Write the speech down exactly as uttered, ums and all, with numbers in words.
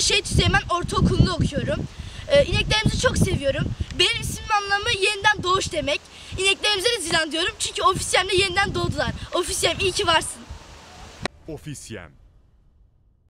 Şehit Süleyman Ortaokulu'nda okuyorum. Ee, ineklerimizi çok seviyorum. Benim ismimin anlamı yeniden doğuş demek. İneklerimize de Zilan diyorum çünkü Ofisyem'le yeniden doğdular. Ofisyem iyi ki varsın. Ofisyem.